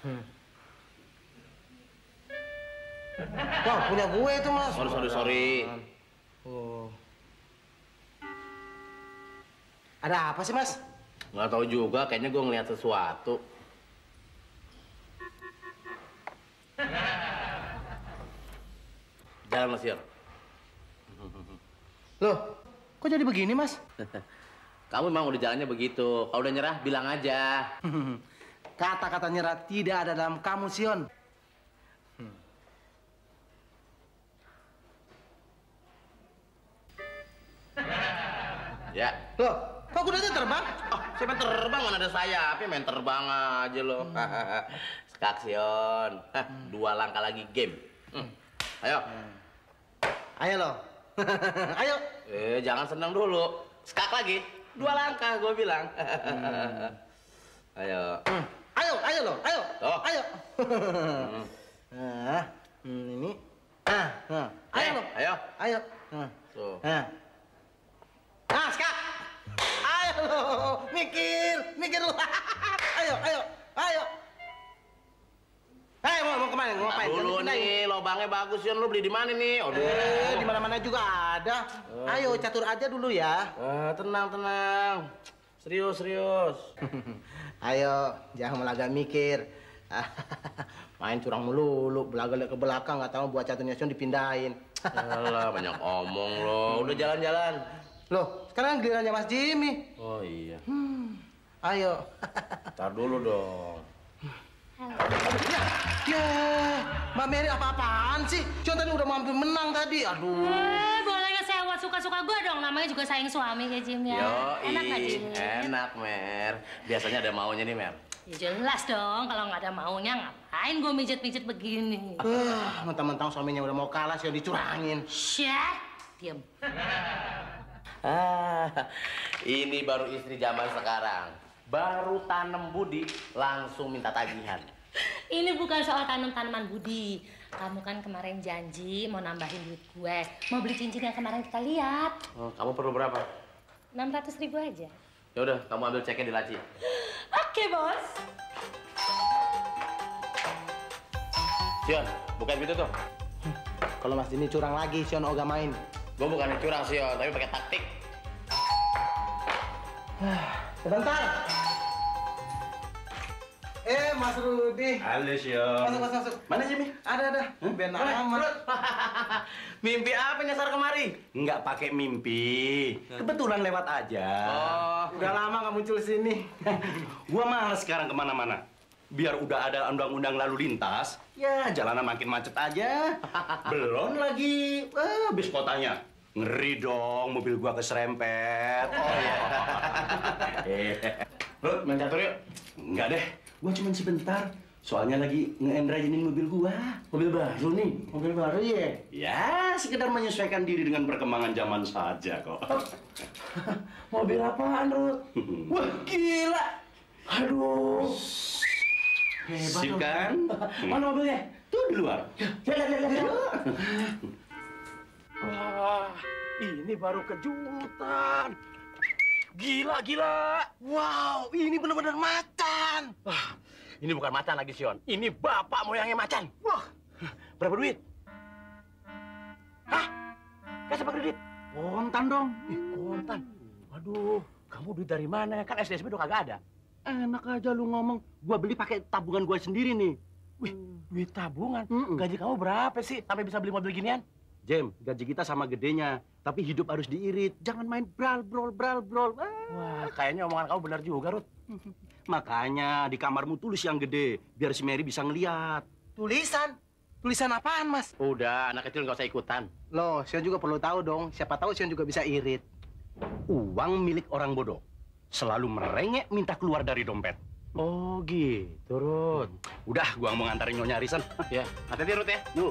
Wah, punya gue itu, Mas. Sorry. Oh. Ada apa sih, Mas? Nggak tahu juga, kayaknya gue ngeliat sesuatu. Jalan, Mas Yor. Loh, kok jadi begini, Mas? Kamu memang udah jalannya begitu. Kalau udah nyerah, bilang aja. Kata-kata nyerah tidak ada dalam kamus, Sion. Ya. Loh, kok kudanya terbang? Oh, siapa yang terbang? Mana ada sayapnya, main terbang aja lo. Skaksion. 2 langkah lagi game. Ayo. Ayo loh. Ayo. Jangan senang dulu. Skak lagi. 2 langkah, gue bilang. Ayo. Ayo loh. Ayo. Oh. Ayo. Ini. Ayo loh. Ayo. Tuh. Skak. Ayo loh. Mikir lu. Ayo. Mau kemana? Mau ngapain? Dulu nih, lobangnya bagus, Yon. Lu beli di mana nih? Di mana-mana juga ada. Ayo, catur aja dulu ya. Tenang. Serius. Ayo, jangan melaga mikir. Main curang melulu, belaga ke belakang, nggak tahu buat caturnya Sion dipindahin. Alah, banyak omong lo. Udah jalan-jalan. Loh, sekarang gilirannya Mas Jimmy. Oh iya. Ayo. Ntar dulu dong. Ya, Mbak Mary apa-apaan sih? Sion tadi udah mau hampir menang tadi. Aduh. Boleh nggak sewa suka-suka gue dong? Namanya juga sayang suami ya, Jim ya. Enak nggak, Jim? Enak, Mer. Biasanya ada maunya nih, Mer. Ya jelas dong, kalau nggak ada maunya ngapain gue mijet-mijet begini? Mentang-mentang suaminya udah mau kalah, Sion dicurangin. Syah, diam. Ini baru istri zaman sekarang. Baru tanam budi, langsung minta tagihan. Ini bukan soal tanam-tanaman budi. Kamu kan kemarin janji mau nambahin duit gue. Mau beli cincin yang kemarin kita lihat. Oh, kamu perlu berapa? 600.000 aja. Ya udah, kamu ambil ceknya di laci. Oke, Bos. Sion, bukain pintu tuh. Kalau Mas Jimmy curang lagi, Sion ogah main. Gue bukannya curang, Sion, tapi pakai taktik. Sebentar. Mas Rudi. Halo, Sion. Masuk. Mana Jimmy? Ada. Ben amat. Mimpi apa nyasar kemari? Nggak pakai mimpi. Kebetulan lewat aja. Oh, udah lama nggak muncul sini. Gua malas sekarang kemana-mana. Biar udah ada undang-undang lalu lintas, ya jalanan makin macet aja. Belum lagi, bis kotanya. Ngeri dong, mobil gua keserempet. Oh iya. Rut, main catur yuk. Enggak deh, gua cuma sebentar. Soalnya lagi nge-endrajinin mobil gua. Mobil baru nih. Mobil baru ya? Ya, sekedar menyesuaikan diri dengan perkembangan zaman saja kok. Mobil apaan, Rut? Wah, gila. Aduh. Hebat Sip kan? Mana mobilnya? Tuh di luar. Lihat. Wah, ini baru kejutan. Gila. Wow, ini benar-benar macan. Ini bukan macan lagi, Sion. Ini bapak moyangnya macan. Wah, Berapa duit? Hah? Kasih pakai duit? kontan dong. Kontan. Waduh, kamu duit dari mana? Kan SDSB udah kagak ada. Enak aja lu ngomong. Gua beli pakai tabungan gua sendiri nih. Wih, duit tabungan? Mm-mm. Gaji kamu berapa sih sampai bisa beli mobil ginian? Jem, gaji kita sama gedenya. Tapi hidup harus diirit. Jangan main brol. Wah, kayaknya omongan kamu benar juga, Rut. Makanya di kamarmu tulis yang gede. Biar si Mary bisa ngeliat. Tulisan? Tulisan apaan, Mas? Udah, anak kecil nggak usah ikutan. Loh, Sion juga perlu tahu dong. Siapa tahu Sion juga bisa irit. Uang milik orang bodoh selalu merengek minta keluar dari dompet. Oh gitu, Rut. Udah, gua mau ngantarin Nyonya Arisan. Ya, hati-hati Rut ya. Yuk.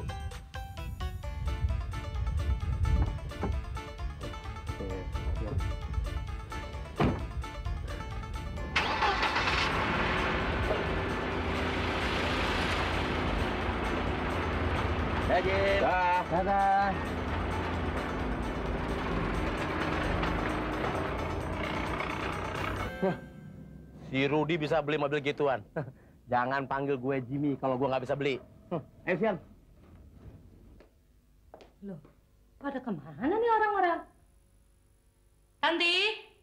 Dadah. Si Rudi bisa beli mobil gituan. Jangan panggil gue Jimmy kalau gue nggak bisa beli. Ayo, Sian. Loh, pada kemana nih orang-orang? Tanti?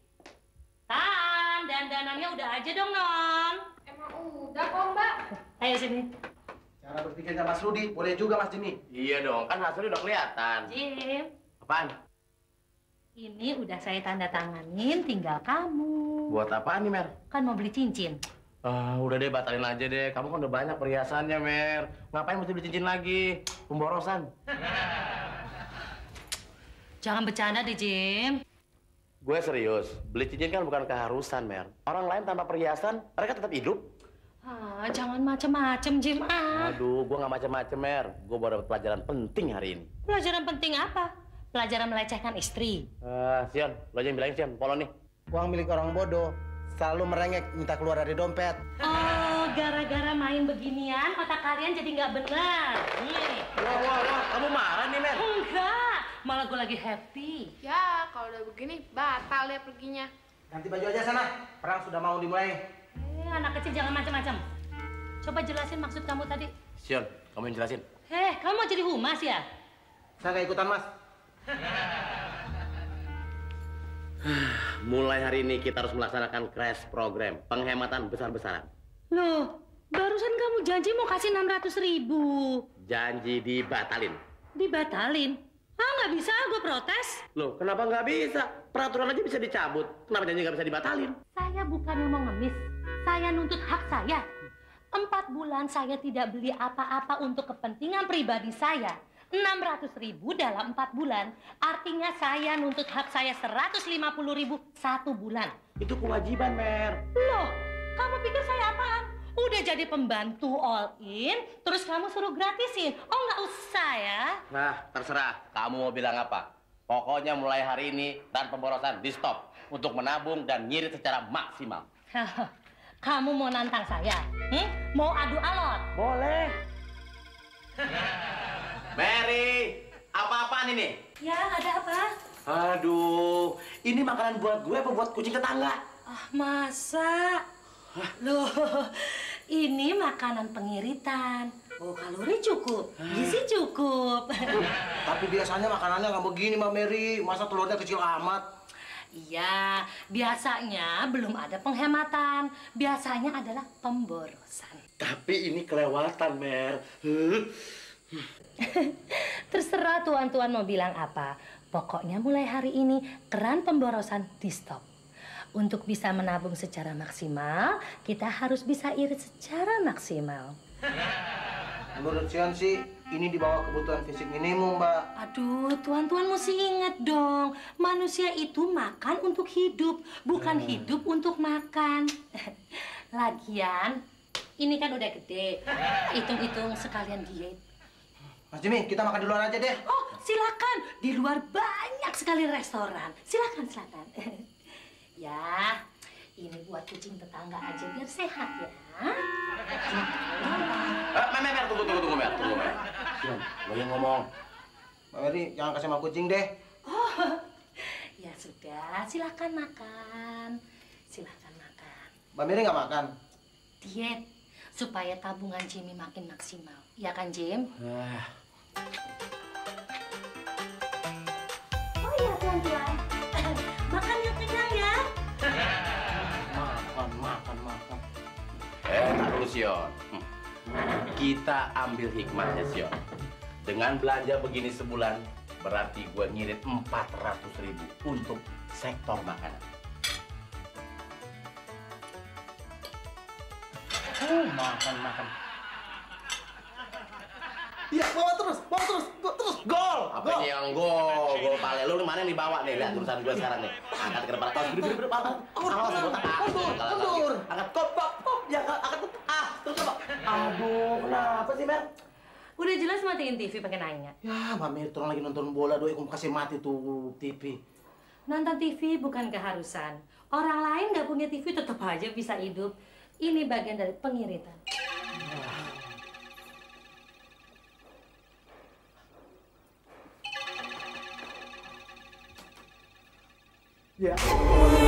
Tan, dandanannya udah aja dong, Non. Emang udah kok, Mbak. Ayo sini. Cara berpikirnya Mas Rudi, boleh juga Mas Jimmy. Iya dong, kan hasilnya udah kelihatan. Jim, Apaan? ini udah saya tanda tanganin, tinggal kamu. Buat apaan nih, Mer? Kan mau beli cincin. Udah deh, batalin aja deh. Kamu kan udah banyak perhiasannya, Mer. Ngapain mesti beli cincin lagi? Pemborosan. Jangan bercanda deh, Jim. Gue serius. Beli cincin kan bukan keharusan, Mer. Orang lain tanpa perhiasan, mereka tetap hidup. Jangan macem-macem, Jim. Aduh, gue nggak macem-macem, Mer. Gue baru dapat pelajaran penting hari ini. Pelajaran penting apa? Pelajaran melecehkan istri. Sion, lo aja yang bilangin, Sion. Polo nih. Uang milik orang bodoh selalu merengek minta keluar dari dompet. Oh, gara-gara main beginian, otak kalian jadi nggak benar. Nih. Wah, kamu marah nih, Mer? Enggak, malah gue lagi happy. Ya, kalau udah begini, batal ya perginya. Ganti baju aja sana, perang sudah mau dimulai. Anak kecil jangan macam-macam. Coba jelasin maksud kamu tadi. Sion, kamu yang jelasin. Kamu mau jadi humas ya? Saya nggak ikutan Mas. Mulai hari ini kita harus melaksanakan crash program. Penghematan besar-besaran. Loh, barusan kamu janji mau kasih 600.000. Janji dibatalin. Dibatalin? Nggak bisa, gue protes. Loh, kenapa nggak bisa? Peraturan aja bisa dicabut. Kenapa janji nggak bisa dibatalin? Saya bukannya mau ngemis. Saya nuntut hak saya. 4 bulan saya tidak beli apa-apa untuk kepentingan pribadi saya. 600.000 dalam 4 bulan. Artinya saya nuntut hak saya 150.000 1 bulan. Itu kewajiban, Mer. Loh, kamu pikir saya apaan? Udah jadi pembantu all in, terus kamu suruh gratisin. Oh, nggak usah ya. Nah, terserah. Kamu mau bilang apa? Pokoknya mulai hari ini dan pemborosan di stop untuk menabung dan ngirit secara maksimal. Kamu mau nantang saya? Mau adu alot? Boleh. Mary, apa-apaan ini? Ya, ada apa? Aduh, ini makanan buat gue apa buat kucing tetangga? Masa? Loh, ini makanan pengiritan. Oh, kalori cukup, gizi cukup. Tapi biasanya makanannya nggak begini Mbak Mary. Masa telurnya kecil amat? Iya, biasanya belum ada penghematan. Biasanya adalah pemborosan. Tapi ini kelewatan, Mer. Terserah tuan-tuan mau bilang apa. Pokoknya mulai hari ini keran pemborosan di stop. Untuk bisa menabung secara maksimal, kita harus bisa irit secara maksimal. Menurut Sian sih, ini di bawah kebutuhan fisik minimum, Mbak. Aduh, tuan-tuan mesti ingat dong. Manusia itu makan untuk hidup, bukan hidup untuk makan. Lagian, ini kan udah gede. Hitung-hitung sekalian diet. Mas Jimmy, kita makan di luar aja deh. Oh, silakan. Di luar banyak sekali restoran. Silakan, silakan. Ya, ini buat kucing tetangga aja biar sehat ya. Mer, tunggu, Mer. Sian, lo yang ngomong. Mbak Mary, jangan kasih sama kucing deh. Oh, ya sudah. Silakan makan. Silakan makan. Mbak Mary nggak makan? Diet supaya tabungan Jimmy makin maksimal. Iya kan, Jim? Oh iya, tuan-tuan. Makan yang kenyang ya. Makan. Tak dulu, Sion. Kita ambil hikmahnya, Sion. Dengan belanja begini sebulan, berarti gue ngirit 400.000 untuk sektor makanan. Makan. Iya, bawa terus, gol! Apa ini yang gol pale lu mana yang dibawa nih? Lihat tulisan gue sekarang nih. Angkat ke depan, gede, awas, mundur. Angkat, kop, ya, angkat, terus coba. Aduh, kenapa sih, Mer? Udah jelas matiin TV pakai nanya. Ya, Mbak Mary, orang lagi nonton bola, doi, aku kasih mati tuh TV. Nonton TV bukan keharusan. Orang lain nggak punya TV tetap aja bisa hidup. Ini bagian dari pengiritan. Ya.